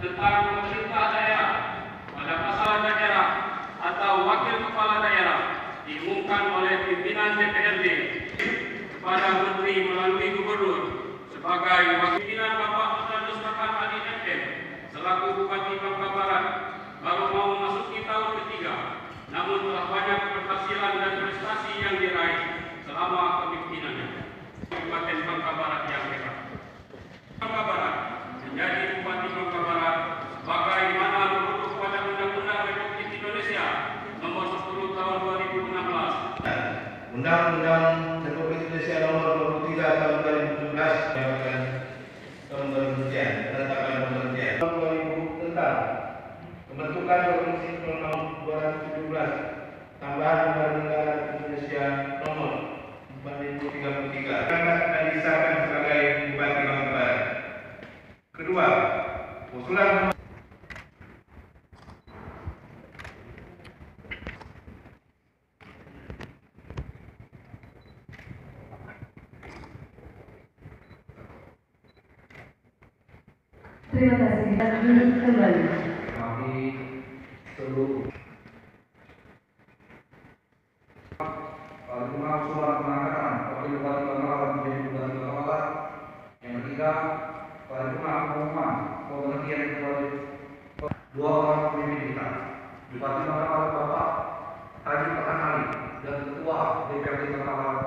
tentang pemerintah daerah pada pasal daerah atau wakil kepala daerah diumumkan oleh pimpinan DPRD kepada Menteri melalui Gubernur sebagai wakil pimpinan Bapak Putra Mustafa Ali FM selaku Bupati Bangka Barat baru mau memasuki tahun ketiga, namun telah banyak keberhasilan dan prestasi yang diraih selama kepemimpinannya. Kabupaten Bangka Barat yang hebat. Bangka Barat menjadi Bupati Bangka Barat sebagaimana menurut pada Undang-Undang Republik Indonesia Nomor 10 Tahun 2016. Undang-Undang Republik Indonesia Nomor 23 Tahun 2017 dan pemberhentian penetapan pemberhentian tahun 2000 tentang pembentukan Provinsi Nomor 217 tambahan Undang-Undang Negara Indonesia Nomor 2033 dan disahkan sebagai Bupati Bangka Barat. Kedua, usulan terima kasih. Kembali. kami seluruh lima surat pengangkatan Wakil Bupati Bangka Barat menjadi Bupati Bangka Barat. Yang ketiga, paripurna pengumuman pemberhentian dua orang pemimpin kita, Bupati Bangka Barat Bapak Haji Pekan Ali dan Ketua DPRD Bangka Barat